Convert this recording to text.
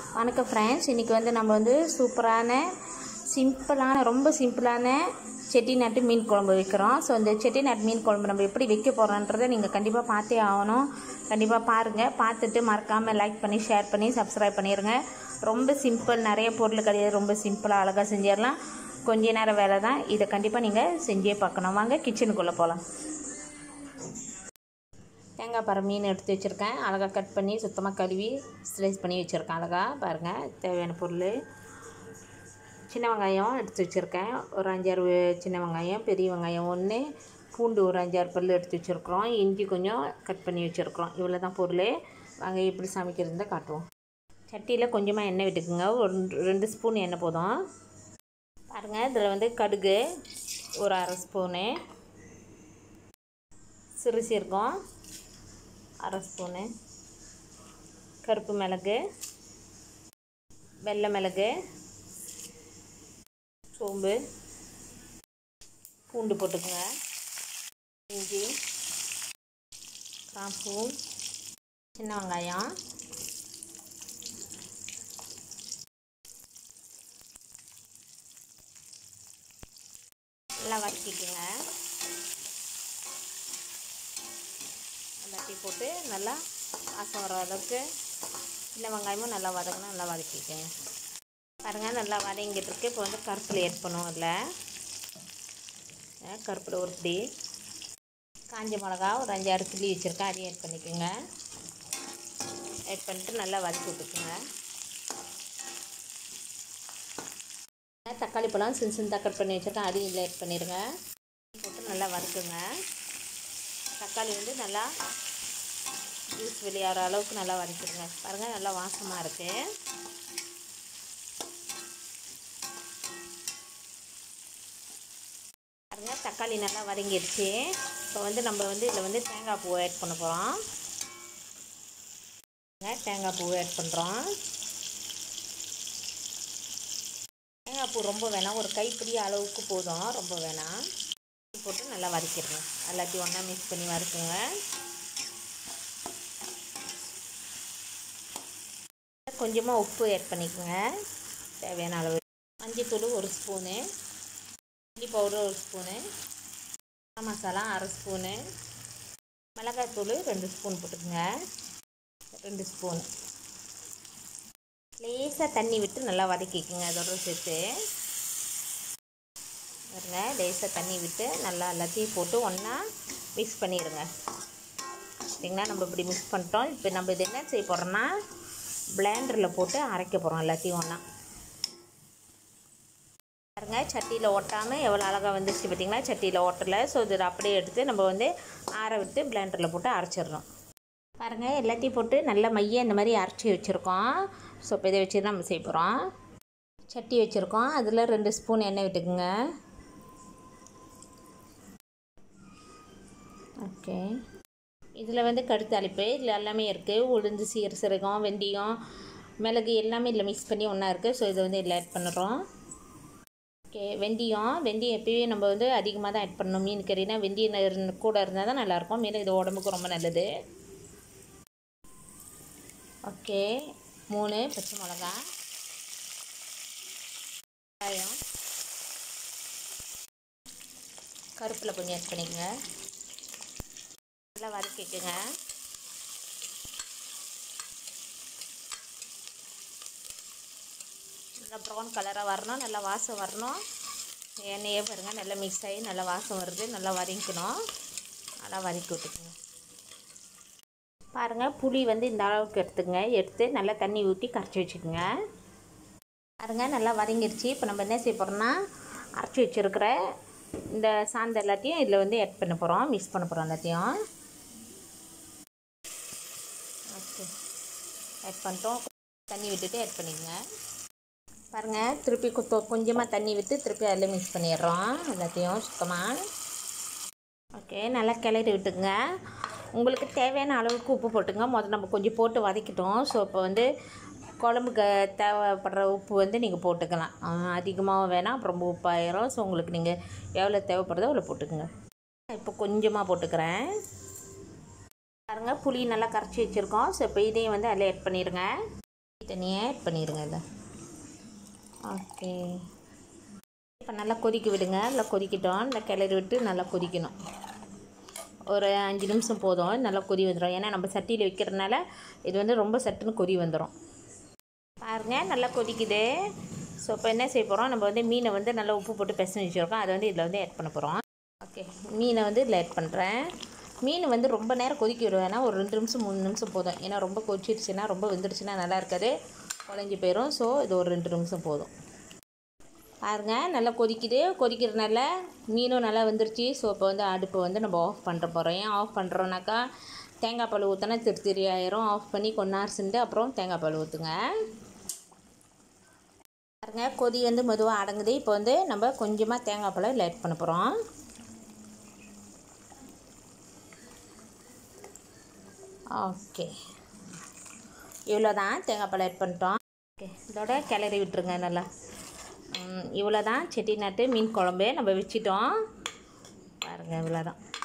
வணக்கம் ஃப்ரெண்ட்ஸ், இன்றைக்கி வந்து நம்ம வந்து சூப்பரான ரொம்ப சிம்பிளான செட்டிநாட்டு மீன் குழம்பு வைக்கிறோம். ஸோ இந்த செட்டிநாட்டு மீன் குழம்பு நம்ம எப்படி வைக்க போகிறோன்றதை நீங்கள் கண்டிப்பாக பார்த்தே ஆகணும். கண்டிப்பாக பாருங்கள். பார்த்துட்டு மறக்காமல் லைக் பண்ணி ஷேர் பண்ணி சப்ஸ்கிரைப் பண்ணிடுங்க. ரொம்ப சிம்பிள், நிறைய பொருள் கிடையாது. ரொம்ப சிம்பிளாக அழகாக செஞ்சிடலாம். கொஞ்ச நேரம் வேலை தான். இதை கண்டிப்பாக நீங்கள் செஞ்சே பார்க்கணும். வாங்க கிச்சனுக்குள்ளே போகலாம். தேங்காய் பாறை மீன் எடுத்து வச்சுருக்கேன். அழகாக கட் பண்ணி சுத்தமாக கழுவி ஸ்லைஸ் பண்ணி வச்சுருக்கேன். அழகாக பாருங்கள். தேவையான பொருள் சின்ன வெங்காயம் எடுத்து வச்சுருக்கேன். ஒரு 5-6 சின்ன வெங்காயம், பெரிய வெங்காயம் 1, பூண்டு ஒரு 5-6 பல் எடுத்து வச்சுருக்குறோம். இஞ்சி கொஞ்சம் கட் பண்ணி வச்சுருக்குறோம். இவ்வளோ தான் பொருள். வாங்க எப்படி சமைக்கிறதுன்னு காட்டுவோம். சட்டியில் கொஞ்சமாக எண்ணெய் விட்டுக்குங்க. ஒரு 2 ஸ்பூன் எண்ணெய் போதும். பாருங்கள், இதில் வந்து கடுகு ஒரு 1/2 ஸ்பூனு, சிறு சீரகம் 1/2 ஸ்பூனு, கருப்பு மிளகு, வெள்ளை மிளகு, சோம்பு, பூண்டு போட்டுக்குங்க, இஞ்சி, கிராம்பு, சின்ன வெங்காயம், நல்லா வதக்கிக்குங்க. எல்லாத்தையும் போட்டு நல்லா வாசம் வர அளவுக்கு சின்ன வெங்காயமும் நல்லா வதக்கணும். நல்லா வதக்கிக்கோங்க. பாருங்கள், நல்லா வதங்கிட்டு இருக்கு. இப்போ வந்து கருப்பில் ஆட் பண்ணுவோம். அதில் கருப்பில் ஒரு பிடி, காஞ்ச மிளகா ஒரு 5-6 கிள்ளி வச்சுருக்கேன். அதையும் ஆட் பண்ணிக்கோங்க. ஆட் பண்ணிட்டு நல்லா வதக்கி விட்டுக்குங்க. தக்காளி பழம் சின்ன கட் பண்ணி வச்சுருக்கேன். அதையும் இதில் ஆட் பண்ணிடுங்க. போட்டு நல்லா வதக்குங்க. தக்காளி வந்து நல்லா ஜூஸ் வெளியாகிற அளவுக்கு நல்லா வதக்கிடுங்க. பாருங்கள், நல்லா வாசமாக இருக்குது. பாருங்கள், தக்காளி நல்லா வதங்கிடுச்சு. இப்போ வந்து நம்ம வந்து இதில் வந்து தேங்காய் பூ ஆட் பண்ண போகிறோம். தேங்காய் பூ ஆட் பண்ணுறோம். தேங்காய் பூ ரொம்ப வேணாம், ஒரு கைப்பிடி அளவுக்கு போதும், ரொம்ப வேணாம். போட்டு நல்லா வதக்கிடுங்க. எல்லாத்தையும் ஒன்றா மிக்ஸ் பண்ணி வதக்குங்க. கொஞ்சமாக உப்பு ஆட் பண்ணிக்கோங்க, தேவையான அளவு. மஞ்சத்தூள் 1 spoon, chilli powder 1 spoon, masala 1/2 spoon, மிளகாய்த்தூள் 2 ஸ்பூன் போட்டுக்கோங்க. 2 ஸ்பூன். லேசாக தண்ணி விட்டு நல்லா வதக்கிக்கோங்க. அதோட சேர்த்து பாருங்க, லேசாக தண்ணி விட்டு நல்லா எல்லாத்தையும் போட்டு ஒன்றா மிக்ஸ் பண்ணிடுங்க. சரிங்களா, நம்ம இப்படி மிக்ஸ் பண்ணிட்டோம். இப்போ நம்ம இது என்ன செய்ய போகிறோம்னா பிளெண்டரில் போட்டு அரைக்க போகிறோம் எல்லாத்தையும் ஒன்றா. பாருங்க, சட்டியில் ஒட்டாமல் எவ்வளோ அழகாக வந்துச்சு பார்த்திங்களா. சட்டியில் ஒட்டலை. ஸோ இது அப்படியே எடுத்து நம்ம வந்து ஆற விட்டு பிளெண்டரில் போட்டு அரைச்சிடணும். பாருங்கள், எல்லாத்தையும் போட்டு நல்லா மைய இந்த மாதிரி அரைச்சி வச்சுருக்கோம். ஸோ இப்போ இதை வச்சு நம்ம செய்ய போகிறோம். சட்டி வச்சுருக்கோம். அதில் 2 ஸ்பூன் எண்ணெய் விட்டுக்குங்க. ஓகே, இதில் வந்து கடுத்தாளிப்பு இதில் எல்லாமே இருக்குது. உளுந்து, சீரகம், வெந்தயம், மிளகு எல்லாமே இதில் மிக்ஸ் பண்ணி ஒன்றா இருக்குது. ஸோ இதை வந்து இதில் ஆட் பண்ணுறோம். ஓகே, வெந்தயம் எப்போயே நம்ம வந்து அதிகமாக தான் ஆட் பண்ணணும். மீன் கறினா வெந்தயம் கூட இருந்தால் தான் நல்லாயிருக்கும். மீன் இது உடம்புக்கு ரொம்ப நல்லது. ஓகே, 3 பச்சை மிளகா, வெங்காயம், கருப்பில் கொஞ்சம் ஆட் பண்ணிக்கோங்க. நல்லா வதக்கிக்குங்க. நல்லா ப்ரௌன் கலராக வரணும். நல்லா வாசம் வரணும். எண்ணெயே பாருங்கள் நல்லா மிக்ஸ் ஆகி நல்லா வாசம் வருது. நல்லா வதக்கணும். நல்லா வதக்கி விட்டுக்குங்க. பாருங்கள், புளி வந்து இந்த அளவுக்கு எடுத்து நல்லா தண்ணி ஊற்றி கரைச்சி வச்சுக்கோங்க. பாருங்கள், நல்லா வதங்கிடுச்சு. இப்போ நம்ம என்ன செய்ய போகிறோம்னா அரைச்சி வச்சுருக்கிற இந்த சாந்து எல்லாத்தையும் இதில் வந்து ஆட் பண்ண போகிறோம். மிக்ஸ் பண்ண போகிறோம் எல்லாத்தையும். ஓகே, ஆட் பண்ணிட்டோம். தண்ணி விட்டுட்டு ஆட் பண்ணிக்கோங்க. பாருங்கள், திருப்பி கொஞ்சமாக தண்ணி விட்டு திருப்பி அதில் மிக்ஸ் பண்ணிடுறோம் எல்லாத்தையும் சுத்தமாக. ஓகே, நல்லா கிளறி விட்டுங்க. உங்களுக்கு தேவையான அளவுக்கு உப்பு போட்டுங்க. முதல்ல நம்ம கொஞ்சம் போட்டு வதக்கிட்டோம். ஸோ இப்போ வந்து குழம்புக்கு தேவைப்படுற உப்பு வந்து நீங்கள் போட்டுக்கலாம். அதிகமாக வேணாம், அப்புறம் ரொம்ப உப்பாயிரும். ஸோ உங்களுக்கு நீங்கள் எவ்வளோ தேவைப்படுதோ அவ்வளோ போட்டுக்குங்க. இப்போ கொஞ்சமாக போட்டுக்கிறேன். பாருங்கள், புளி நல்லா கரைச்சி வச்சுருக்கோம். ஸோ இப்போ இதையும் வந்து அதில் ஆட் பண்ணிடுங்க. தண்ணியை ஆட் பண்ணிடுங்க இதை. ஓகே, இப்போ நல்லா கொதிக்க விடுங்க. நல்லா கொதிக்கிட்டோம். நல்லா கிளறி விட்டு நல்லா கொதிக்கணும். ஒரு 5 நிமிஷம் போதும். நல்லா கொதி வந்துடும். ஏன்னா நம்ம சட்டியில் வைக்கிறதுனால இது வந்து ரொம்ப சட்டுன்னு கொதி வந்துடும். பாருங்கள், நல்லா கொதிக்குது. ஸோ இப்போ என்ன செய்ய போகிறோம், நம்ம வந்து மீனை வந்து நல்லா உப்பு போட்டு பிசைஞ்சு வச்சுருக்கோம். அதை வந்து இதில் வந்து ஆட் பண்ண போகிறோம். ஓகே, மீனை வந்து இதில் ஆட் பண்ணுறேன். மீன் வந்து ரொம்ப நேரம் கொதிக்க விடுவேன்னா ஒரு 2 நிமிஷம் 3 நிமிஷம் போதும். ஏன்னா ரொம்ப கொதிச்சிருச்சுன்னா, ரொம்ப வெந்துடுச்சுன்னா நல்லா இருக்காது, குழஞ்சி போயிடும். ஸோ இது ஒரு 2 நிமிஷம் போதும். பாருங்கள், நல்லா கொதிக்குது. கொதிக்கிறதுனால மீனும் நல்லா வெந்துருச்சு. ஸோ இப்போ வந்து அடுப்பை வந்து நம்ம ஆஃப் பண்ணுற போகிறோம். ஏன் ஆஃப் பண்ணுறோன்னாக்கா, தேங்காய் பால் ஊற்றினா திரி ஆயிரும். ஆஃப் பண்ணி கொஞ்ச சென்று அப்புறம் தேங்காய் பால் ஊற்றுங்க. பாருங்கள், கொதி வந்து மெதுவாக அடங்குது. இப்போ வந்து நம்ம கொஞ்சமாக தேங்காய் பால் ஆட் பண்ண போகிறோம். ஓகே, இவ்வளோ தான், தேங்காய் பால் ஆட் பண்ணிட்டோம். ஓகே, இதோட கிளறி விட்டுருங்க நல்லா. இவ்வளோ தான் செட்டிநாட்டு மீன் குழம்பு நம்ம வச்சிட்டோம். பாருங்கள், இவ்வளோ தான்.